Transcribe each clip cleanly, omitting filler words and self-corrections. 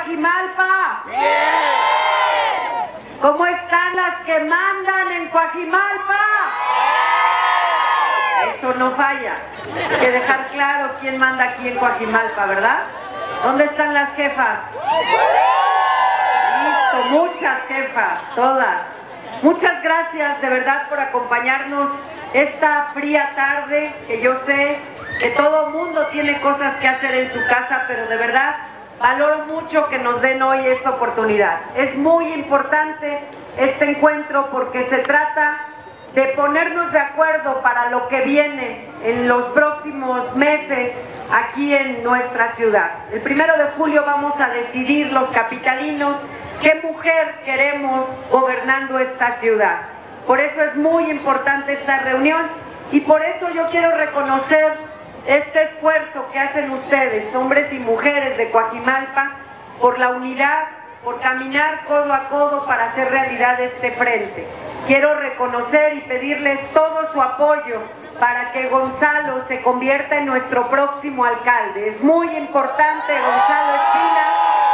Coajimalpa? ¡Bien! ¿Cómo están las que mandan en Coajimalpa? Eso no falla. Hay que dejar claro quién manda aquí en Coajimalpa, ¿verdad? ¿Dónde están las jefas? Listo, muchas jefas, todas. Muchas gracias de verdad por acompañarnos esta fría tarde, que yo sé que todo mundo tiene cosas que hacer en su casa, pero de verdad valoro mucho que nos den hoy esta oportunidad. Es muy importante este encuentro porque se trata de ponernos de acuerdo para lo que viene en los próximos meses aquí en nuestra ciudad. El 1 de julio vamos a decidir los capitalinos qué mujer queremos gobernando esta ciudad. Por eso es muy importante esta reunión y por eso yo quiero reconocer este esfuerzo que hacen ustedes, hombres y mujeres de Coajimalpa, por la unidad, por caminar codo a codo para hacer realidad este frente. Quiero reconocer y pedirles todo su apoyo para que Gonzalo se convierta en nuestro próximo alcalde. Es muy importante, Gonzalo Espina.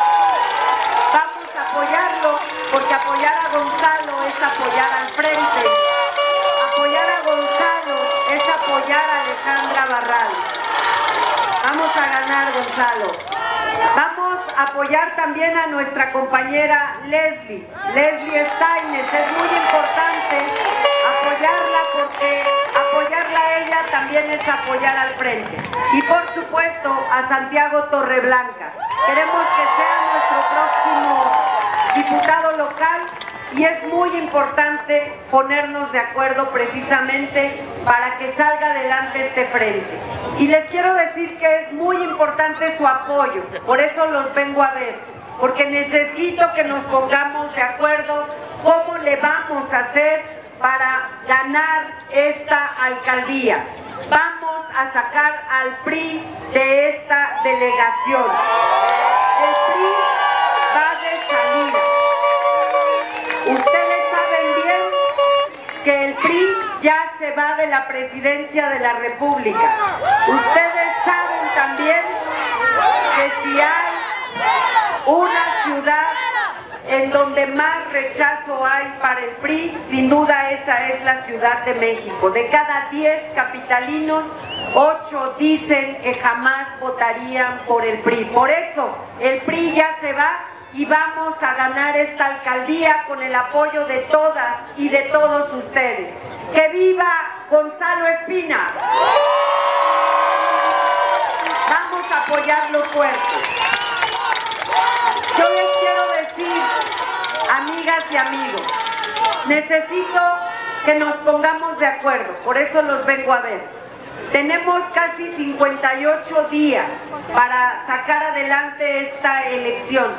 Vamos a apoyarlo, porque apoyar a Gonzalo es apoyar al frente. Apoyar a Gonzalo es apoyar a Alejandra Barrales. Vamos a ganar, Gonzalo. Vamos a apoyar también a nuestra compañera Leslie Steines. Es muy importante apoyarla porque apoyarla a ella también es apoyar al frente. Y por supuesto a Santiago Torreblanca. Queremos que sea nuestro próximo diputado local y es muy importante ponernos de acuerdo precisamente para que salga adelante este frente. Y les quiero decir que es muy importante su apoyo, por eso los vengo a ver, porque necesito que nos pongamos de acuerdo cómo le vamos a hacer para ganar esta alcaldía. Vamos a sacar al PRI de esta delegación. El PRI va de salida. Ustedes saben bien que el PRI ya se va de la presidencia de la República. Ustedes saben también que si hay una ciudad en donde más rechazo hay para el PRI, sin duda esa es la Ciudad de México. De cada 10 capitalinos, 8 dicen que jamás votarían por el PRI. Por eso el PRI ya se va y vamos a ganar esta alcaldía con el apoyo de todas y de todos ustedes. ¡Que viva Gonzalo Espina! Vamos a apoyarlo fuerte. Yo les quiero decir, amigas y amigos, necesito que nos pongamos de acuerdo, por eso los vengo a ver. Tenemos casi 58 días para sacar adelante esta elección.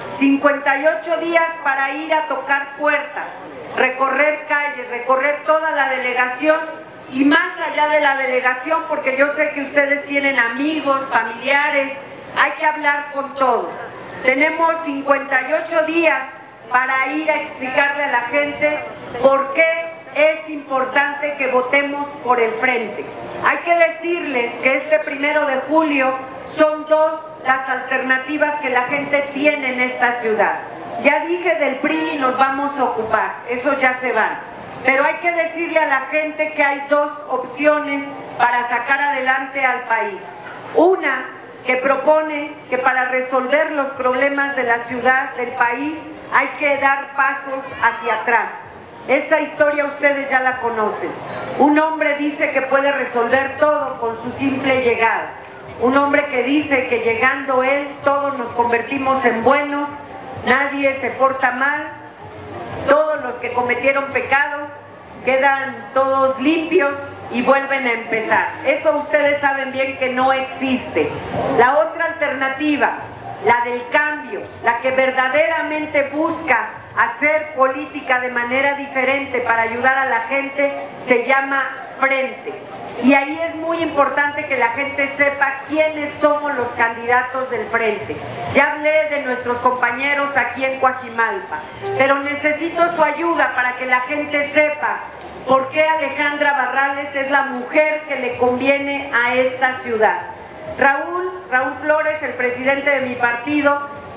58 días para ir a tocar puertas, recorrer calles, recorrer toda la delegación y más allá de la delegación, porque yo sé que ustedes tienen amigos, familiares, hay que hablar con todos. Tenemos 58 días para ir a explicarle a la gente por qué es importante que votemos por el frente. Hay que decirles que este 1 de julio son dos las alternativas que la gente tiene en esta ciudad. Ya dije del PRI y nos vamos a ocupar, esos ya se van. Pero hay que decirle a la gente que hay dos opciones para sacar adelante al país. Una que propone que para resolver los problemas de la ciudad, del país, hay que dar pasos hacia atrás. Esa historia ustedes ya la conocen. Un hombre dice que puede resolver todo con su simple llegada. Un hombre que dice que llegando él todos nos convertimos en buenos, nadie se porta mal, todos los que cometieron pecados quedan todos limpios y vuelven a empezar. Eso ustedes saben bien que no existe. La otra alternativa, la del cambio, la que verdaderamente busca hacer política de manera diferente para ayudar a la gente, se llama Frente. Y ahí es muy importante que la gente sepa quiénes somos los candidatos del Frente. Ya hablé de nuestros compañeros aquí en Coajimalpa, pero necesito su ayuda para que la gente sepa por qué Alejandra Barrales es la mujer que le conviene a esta ciudad. Raúl Flores, el presidente de mi partido,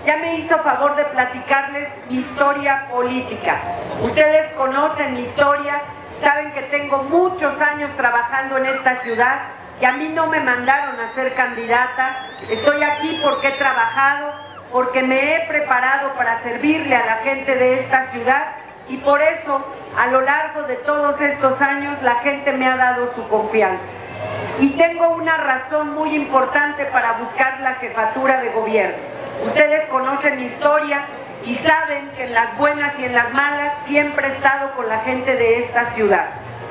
ya me hizo favor de platicarles mi historia política. Ustedes conocen mi historia, saben que tengo muchos años trabajando en esta ciudad, que a mí no me mandaron a ser candidata. Estoy aquí porque he trabajado, porque me he preparado para servirle a la gente de esta ciudad, y por eso a lo largo de todos estos años la gente me ha dado su confianza. Y tengo una razón muy importante para buscar la jefatura de gobierno. Ustedes conocen mi historia y saben que en las buenas y en las malas siempre he estado con la gente de esta ciudad.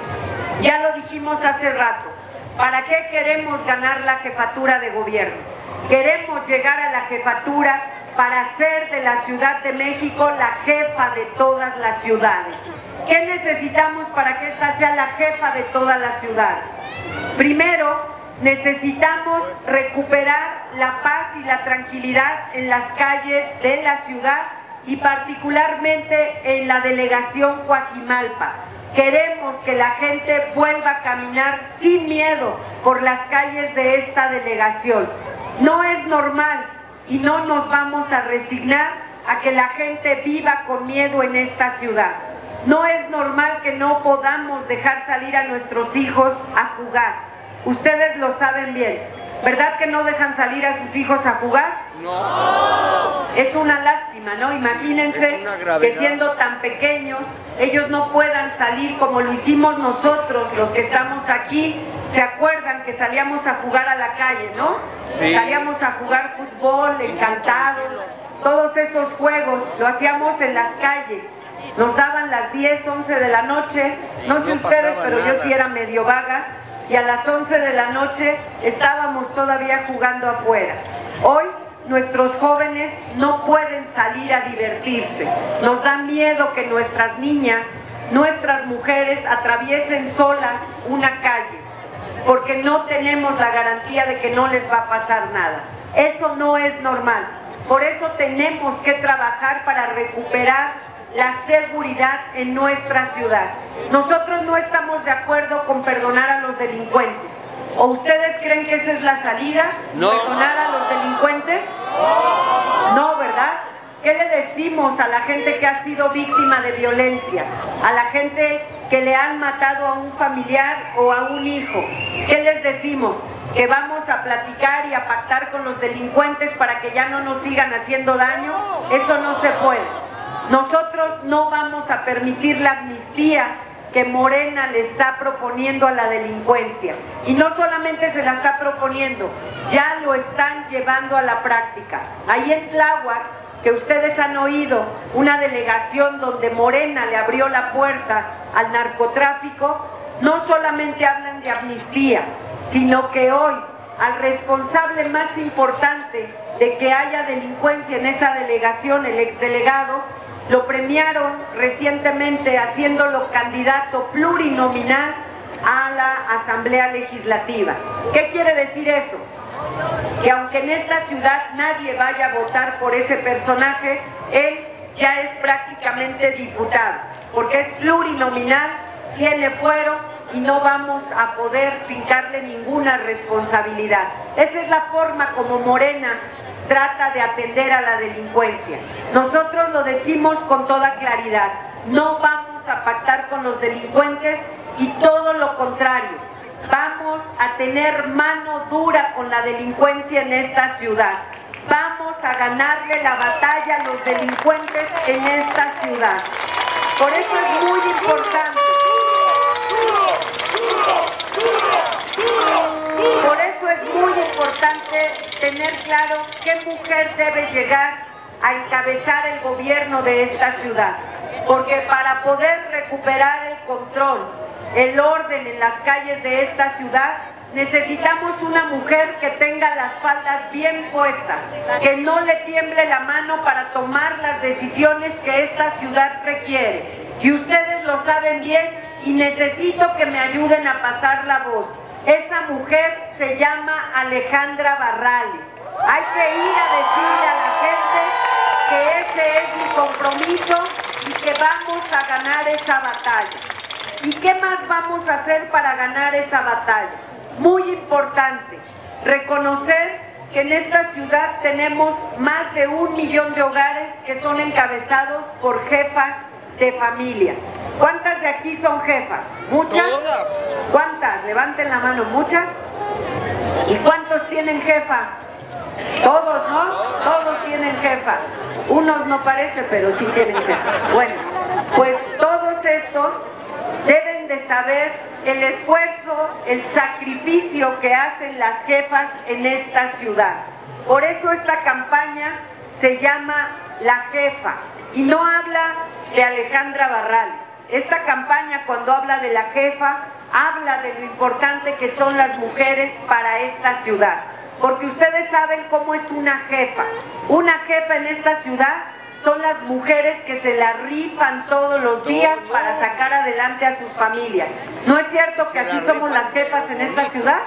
Ya lo dijimos hace rato, ¿para qué queremos ganar la jefatura de gobierno? Queremos llegar a la jefatura para hacer de la Ciudad de México la jefa de todas las ciudades. ¿Qué necesitamos para que esta sea la jefa de todas las ciudades? Primero, necesitamos recuperar la paz y la tranquilidad en las calles de la ciudad y particularmente en la delegación Coajimalpa. Queremos que la gente vuelva a caminar sin miedo por las calles de esta delegación. No es normal y no nos vamos a resignar a que la gente viva con miedo en esta ciudad. No es normal que no podamos dejar salir a nuestros hijos a jugar. Ustedes lo saben bien. ¿Verdad que no dejan salir a sus hijos a jugar? No. Es una lástima, ¿no? Imagínense que siendo tan pequeños, ellos no puedan salir como lo hicimos nosotros, los que estamos aquí. ¿Se acuerdan que salíamos a jugar a la calle, no? Sí. Salíamos a jugar fútbol, encantados, todos esos juegos, lo hacíamos en las calles. Nos daban las 10, 11 de la noche, no sé ustedes, pero yo sí era medio vaga, y a las 11 de la noche estábamos todavía jugando afuera. Hoy nuestros jóvenes no pueden salir a divertirse. Nos da miedo que nuestras niñas, nuestras mujeres atraviesen solas una calle, porque no tenemos la garantía de que no les va a pasar nada. Eso no es normal. Por eso tenemos que trabajar para recuperar la seguridad en nuestra ciudad. Nosotros no estamos de acuerdo con perdonar a los delincuentes. ¿O ustedes creen que esa es la salida? No. ¿Perdonar a los delincuentes? No, ¿verdad? ¿Qué le decimos a la gente que ha sido víctima de violencia? A la gente que le han matado a un familiar o a un hijo. ¿Qué les decimos? ¿Que vamos a platicar y a pactar con los delincuentes para que ya no nos sigan haciendo daño? Eso no se puede. Nosotros no vamos a permitir la amnistía que Morena le está proponiendo a la delincuencia. Y no solamente se la está proponiendo, ya lo están llevando a la práctica. Ahí en Tláhuac, que ustedes han oído, una delegación donde Morena le abrió la puerta al narcotráfico, no solamente hablan de amnistía, sino que hoy al responsable más importante de que haya delincuencia en esa delegación, el exdelegado, lo premiaron recientemente haciéndolo candidato plurinominal a la Asamblea Legislativa. ¿Qué quiere decir eso? Que aunque en esta ciudad nadie vaya a votar por ese personaje, él ya es prácticamente diputado, porque es plurinominal, tiene fuero y no vamos a poder fincarle ninguna responsabilidad. Esa es la forma como Morena trata de atender a la delincuencia. Nosotros lo decimos con toda claridad, no vamos a pactar con los delincuentes y todo lo contrario, vamos a tener mano dura con la delincuencia en esta ciudad. Vamos a ganarle la batalla a los delincuentes en esta ciudad. Por eso es muy importante. Por eso es muy importante tener claro qué mujer debe llegar a encabezar el gobierno de esta ciudad. Porque para poder recuperar el control, el orden en las calles de esta ciudad, necesitamos una mujer que tenga las faldas bien puestas, que no le tiemble la mano para tomar las decisiones que esta ciudad requiere. Y ustedes lo saben bien y necesito que me ayuden a pasar la voz. Esa mujer se llama Alejandra Barrales. Hay que ir a decirle a la gente que ese es mi compromiso y que vamos a ganar esa batalla. ¿Y qué más vamos a hacer para ganar esa batalla? Muy importante, reconocer que en esta ciudad tenemos más de 1 millón de hogares que son encabezados por jefas de familia. ¿Cuántas de aquí son jefas? ¿Muchas? ¿Cuántas? Levanten la mano. ¿Muchas? ¿Y cuántos tienen jefa? Todos, ¿no? Todos tienen jefa. Unos no parece, pero sí tienen jefa. Bueno, pues todos estos deben de saber el esfuerzo, el sacrificio que hacen las jefas en esta ciudad. Por eso esta campaña se llama La Jefa y no habla de Alejandra Barrales. Esta campaña, cuando habla de la jefa, habla de lo importante que son las mujeres para esta ciudad. Porque ustedes saben cómo es una jefa. Una jefa en esta ciudad son las mujeres que se la rifan todos los días para sacar adelante a sus familias. ¿No es cierto que así somos las jefas en esta ciudad?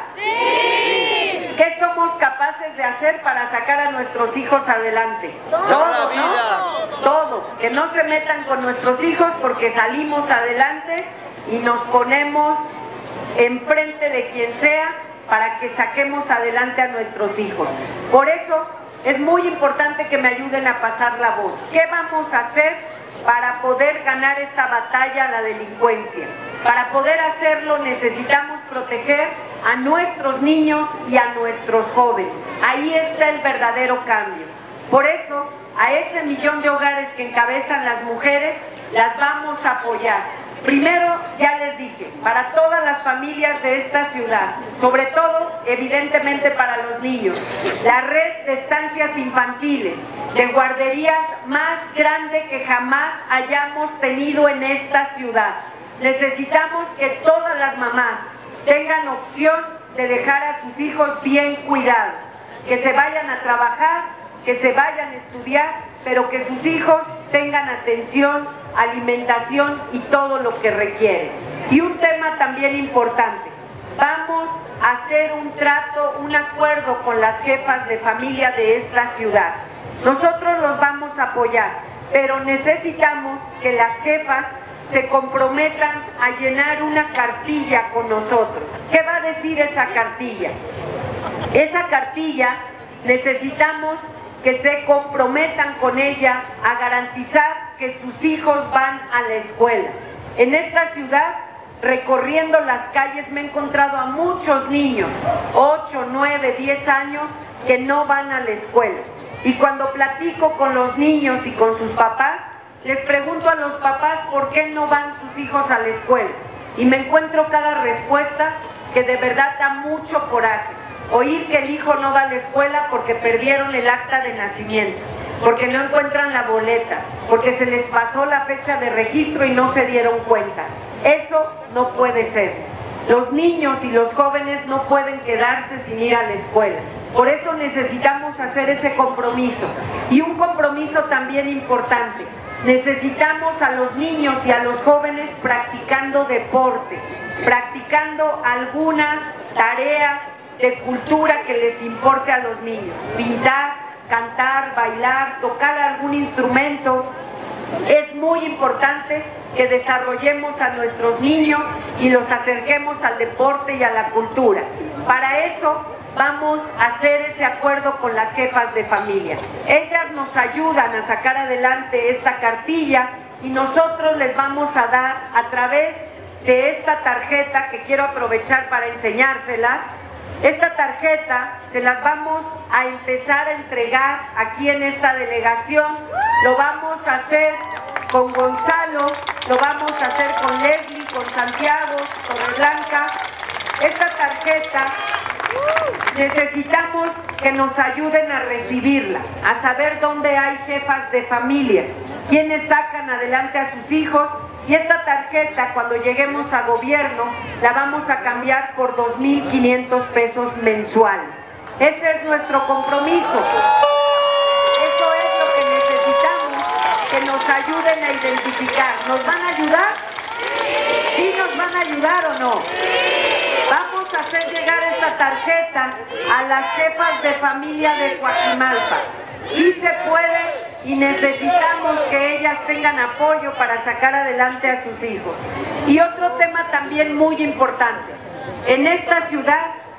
¡Sí! ¿Qué somos capaces de hacer para sacar a nuestros hijos adelante? Todo, ¿no? Todo. Que no se metan con nuestros hijos porque salimos adelante y nos ponemos enfrente de quien sea para que saquemos adelante a nuestros hijos. Por eso es muy importante que me ayuden a pasar la voz. ¿Qué vamos a hacer para poder ganar esta batalla a la delincuencia? Para poder hacerlo necesitamos proteger a nuestros niños y a nuestros jóvenes. Ahí está el verdadero cambio. Por eso, a ese 1 millón de hogares que encabezan las mujeres, las vamos a apoyar. Primero, ya les dije, para todas las familias de esta ciudad, sobre todo, evidentemente, para los niños, la red de estancias infantiles, de guarderías más grande que jamás hayamos tenido en esta ciudad. Necesitamos que todas las mamás tengan opción de dejar a sus hijos bien cuidados, que se vayan a trabajar, que se vayan a estudiar, pero que sus hijos tengan atención, alimentación y todo lo que requieren. Y un tema también importante, vamos a hacer un trato, un acuerdo con las jefas de familia de esta ciudad. Nosotros los vamos a apoyar, pero necesitamos que las jefas se comprometan a llenar una cartilla con nosotros. ¿Qué va a decir esa cartilla? Esa cartilla necesitamos que se comprometan con ella a garantizar que sus hijos van a la escuela. En esta ciudad, recorriendo las calles, me he encontrado a muchos niños, 8, 9, 10 años, que no van a la escuela. Y cuando platico con los niños y con sus papás, les pregunto a los papás por qué no van sus hijos a la escuela. Y me encuentro cada respuesta que de verdad da mucho coraje. Oír que el hijo no va a la escuela porque perdieron el acta de nacimiento, porque no encuentran la boleta, porque se les pasó la fecha de registro y no se dieron cuenta. Eso no puede ser. Los niños y los jóvenes no pueden quedarse sin ir a la escuela. Por eso necesitamos hacer ese compromiso. Y un compromiso también importante. Necesitamos a los niños y a los jóvenes practicando deporte, practicando alguna tarea de cultura que les importe a los niños. Pintar, cantar, bailar, tocar algún instrumento. Es muy importante que desarrollemos a nuestros niños y los acerquemos al deporte y a la cultura. Para eso vamos a hacer ese acuerdo con las jefas de familia. Ellas nos ayudan a sacar adelante esta cartilla y nosotros les vamos a dar a través de esta tarjeta que quiero aprovechar para enseñárselas. Esta tarjeta se las vamos a empezar a entregar aquí en esta delegación. Lo vamos a hacer con Gonzalo, lo vamos a hacer con Leslie, con Santiago, con Blanca. Esta tarjeta necesitamos que nos ayuden a recibirla, a saber dónde hay jefas de familia, quienes sacan adelante a sus hijos. Y esta tarjeta, cuando lleguemos a gobierno, la vamos a cambiar por 2,500 pesos mensuales. Ese es nuestro compromiso. Eso es lo que necesitamos, que nos ayuden a identificar. ¿Nos van a ayudar? ¿Sí nos van a ayudar o no? Vamos a hacer llegar esta tarjeta a las jefas de familia de Coajimalpa. Sí se puede. Y necesitamos que ellas tengan apoyo para sacar adelante a sus hijos. Y otro tema también muy importante. En esta ciudad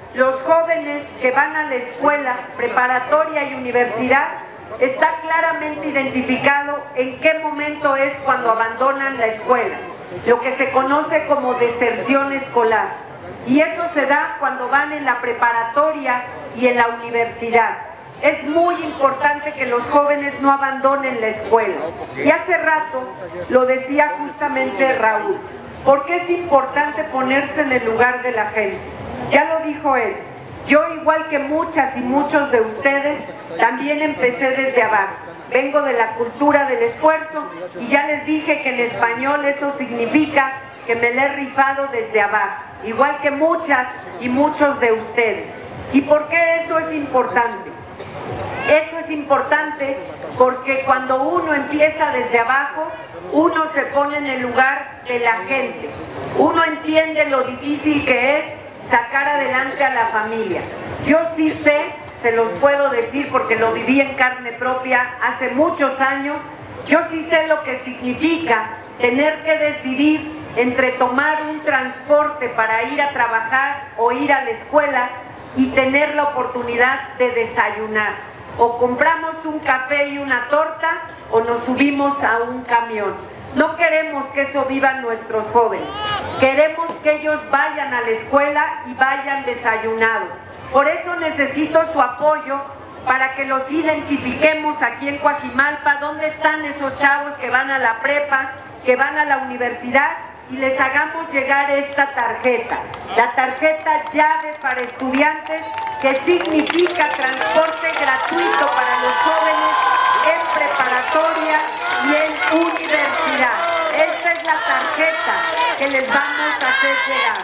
los jóvenes que van a la escuela, preparatoria y universidad, está claramente identificado en qué momento es cuando abandonan la escuela, lo que se conoce como deserción escolar. Y eso se da cuando van en la preparatoria y en la universidad. Es muy importante que los jóvenes no abandonen la escuela. Y hace rato lo decía justamente Raúl, porque es importante ponerse en el lugar de la gente. Ya lo dijo él, yo igual que muchas y muchos de ustedes, también empecé desde abajo. Vengo de la cultura del esfuerzo y ya les dije que en español eso significa que me la he rifado desde abajo, igual que muchas y muchos de ustedes. ¿Y por qué eso es importante? Eso es importante porque cuando uno empieza desde abajo, uno se pone en el lugar de la gente. Uno entiende lo difícil que es sacar adelante a la familia. Yo sí sé, se los puedo decir porque lo viví en carne propia hace muchos años, yo sí sé lo que significa tener que decidir entre tomar un transporte para ir a trabajar o ir a la escuela y tener la oportunidad de desayunar. O compramos un café y una torta o nos subimos a un camión. No queremos que eso vivan nuestros jóvenes. Queremos que ellos vayan a la escuela y vayan desayunados. Por eso necesito su apoyo para que los identifiquemos aquí en Coajimalpa, dónde están esos chavos que van a la prepa, que van a la universidad, y les hagamos llegar esta tarjeta, la tarjeta llave para estudiantes, que significa transporte gratuito para los jóvenes en preparatoria y en universidad. Esta es la tarjeta que les vamos a hacer llegar.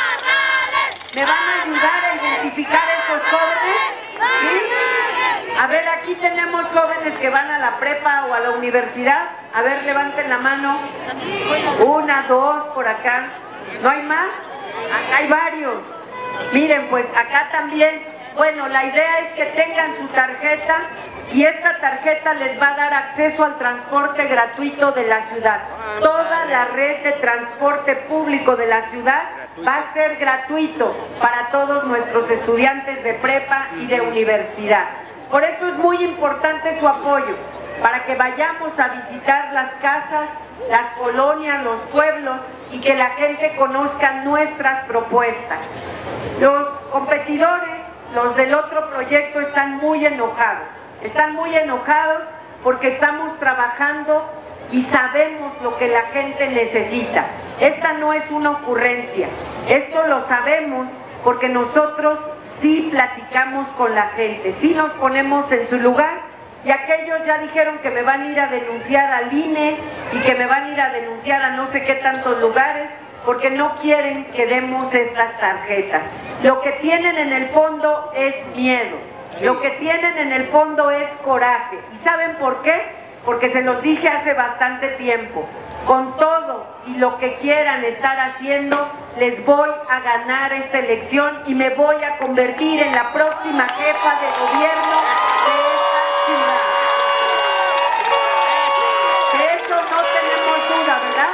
¿Me van a ayudar a identificar a esos jóvenes? ¿Sí? A ver, aquí tenemos jóvenes que van a la prepa o a la universidad. A ver, levanten la mano. Una, dos, por acá. ¿No hay más? Acá hay varios. Miren, pues acá también. Bueno, la idea es que tengan su tarjeta y esta tarjeta les va a dar acceso al transporte gratuito de la ciudad. Toda la red de transporte público de la ciudad va a ser gratuito para todos nuestros estudiantes de prepa y de universidad. Por eso es muy importante su apoyo, para que vayamos a visitar las casas, las colonias, los pueblos y que la gente conozca nuestras propuestas. Los competidores, los del otro proyecto, están muy enojados. Están muy enojados porque estamos trabajando y sabemos lo que la gente necesita. Esta no es una ocurrencia, esto lo sabemos porque nosotros sí platicamos con la gente, sí nos ponemos en su lugar, y aquellos ya dijeron que me van a ir a denunciar al INE y que me van a ir a denunciar a no sé qué tantos lugares porque no quieren que demos estas tarjetas. Lo que tienen en el fondo es miedo, lo que tienen en el fondo es coraje. ¿Y saben por qué? Porque se los dije hace bastante tiempo. Con todo y lo que quieran estar haciendo, les voy a ganar esta elección y me voy a convertir en la próxima jefa de gobierno de esta ciudad. De eso no tenemos duda, ¿verdad?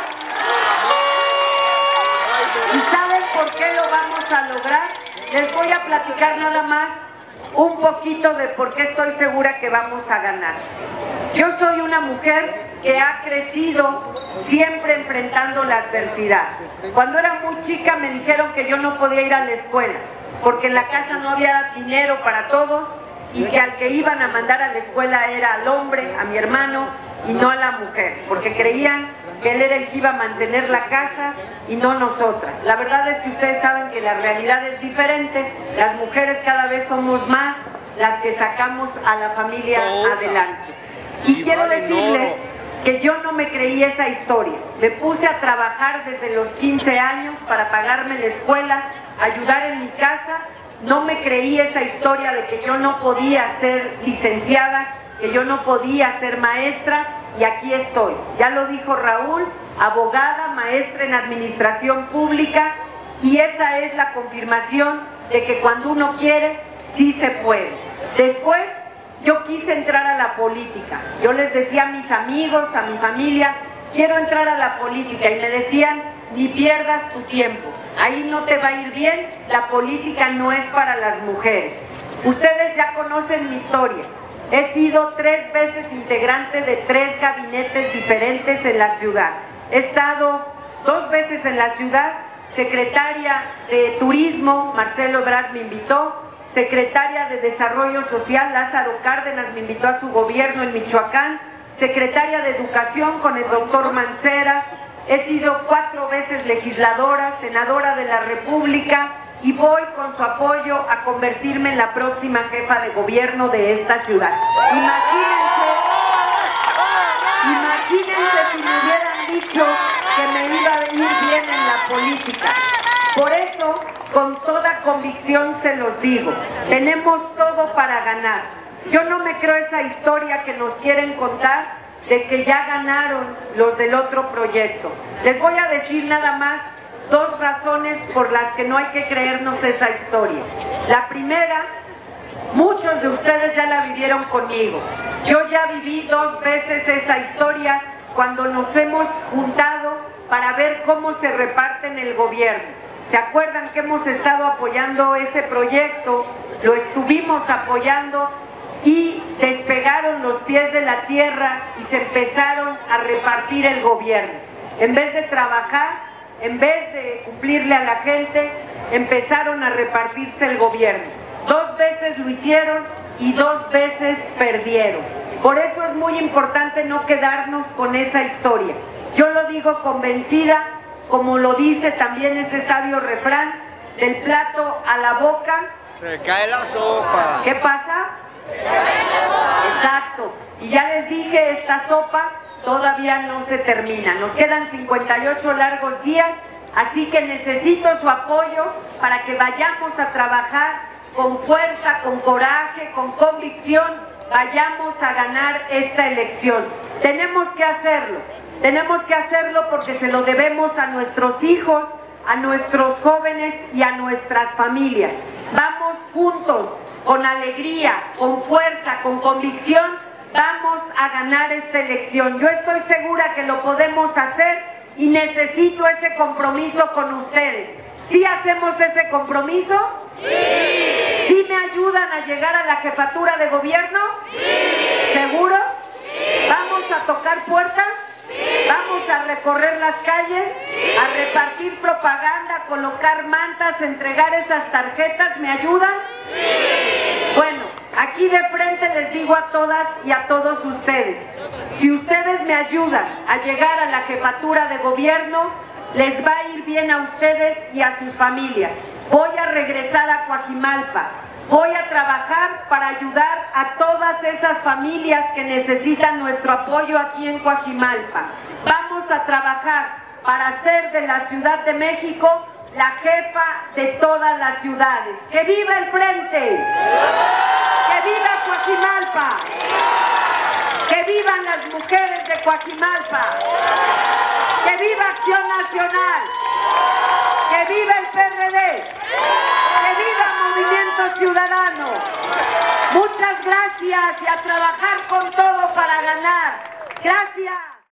¿Y saben por qué lo vamos a lograr? Les voy a platicar nada más un poquito de por qué estoy segura que vamos a ganar. Yo soy una mujer que ha crecido siempre enfrentando la adversidad. Cuando era muy chica me dijeron que yo no podía ir a la escuela porque en la casa no había dinero para todos y que al que iban a mandar a la escuela era al hombre, a mi hermano, y no a la mujer, porque creían que él era el que iba a mantener la casa y no nosotras. La verdad es que ustedes saben que la realidad es diferente. Las mujeres cada vez somos más las que sacamos a la familia adelante. Y quiero decirles que yo no me creí esa historia. Me puse a trabajar desde los 15 años para pagarme la escuela, ayudar en mi casa. No me creí esa historia de que yo no podía ser licenciada, que yo no podía ser maestra, y aquí estoy. Ya lo dijo Raúl, abogada, maestra en administración pública, y esa es la confirmación de que cuando uno quiere, sí se puede. Después, yo quise entrar a la política. Yo les decía a mis amigos, a mi familia, quiero entrar a la política, y me decían, ni pierdas tu tiempo. ahí no te va a ir bien, la política no es para las mujeres. Ustedes ya conocen mi historia. He sido 3 veces integrante de 3 gabinetes diferentes en la ciudad. He estado 2 veces en la ciudad, secretaria de Turismo, Marcelo Ebrard me invitó, secretaria de Desarrollo Social, Lázaro Cárdenas me invitó a su gobierno en Michoacán, secretaria de Educación con el doctor Mancera, he sido 4 veces legisladora, senadora de la República y voy con su apoyo a convertirme en la próxima jefa de gobierno de esta ciudad. Imagínense si me hubieran dicho que me iba a venir bien en la política. Por eso, con toda convicción se los digo, tenemos todo para ganar. Yo no me creo esa historia que nos quieren contar de que ya ganaron los del otro proyecto. Les voy a decir nada más 2 razones por las que no hay que creernos esa historia. La primera, muchos de ustedes ya la vivieron conmigo. Yo ya viví 2 veces esa historia cuando nos hemos juntado para ver cómo se reparte en el gobierno. ¿Se acuerdan que hemos estado apoyando ese proyecto? Lo estuvimos apoyando y despegaron los pies de la tierra y se empezaron a repartir el gobierno. En vez de trabajar, en vez de cumplirle a la gente, empezaron a repartirse el gobierno. 2 veces lo hicieron y 2 veces perdieron. Por eso es muy importante no quedarnos con esa historia. Yo lo digo convencida, como lo dice también ese sabio refrán, del plato a la boca se cae la sopa. ¿Qué pasa? Se cae la sopa. Exacto. Y ya les dije, esta sopa todavía no se termina. Nos quedan 58 largos días, así que necesito su apoyo para que vayamos a trabajar con fuerza, con coraje, con convicción, vayamos a ganar esta elección. Tenemos que hacerlo porque se lo debemos a nuestros hijos, a nuestros jóvenes y a nuestras familias. Vamos juntos, con alegría, con fuerza, con convicción, vamos a ganar esta elección. Yo estoy segura que lo podemos hacer y necesito ese compromiso con ustedes. ¿Sí hacemos ese compromiso? ¡Sí! ¿Sí me ayudan a llegar a la jefatura de gobierno? ¡Sí! ¿Seguros? ¡Sí! ¿Vamos a tocar puertas? ¡Sí! ¿Vamos a recorrer las calles? ¡Sí! ¿A repartir propaganda, a colocar mantas, entregar esas tarjetas? ¿Me ayudan? ¡Sí! Bueno, aquí de frente les digo a todas y a todos ustedes, si ustedes me ayudan a llegar a la jefatura de gobierno, les va a ir bien a ustedes y a sus familias. Voy a regresar a Coajimalpa, voy a trabajar para ayudar a todas esas familias que necesitan nuestro apoyo aquí en Coajimalpa. Vamos a trabajar para hacer de la Ciudad de México la jefa de todas las ciudades. ¡Que viva el frente! ¡Que viva Coajimalpa! ¡Que vivan las mujeres de Coajimalpa! ¡Que viva Acción Nacional! ¡Que viva el PRD! ¡Que viva Movimiento Ciudadano! Muchas gracias y a trabajar con todo para ganar. ¡Gracias!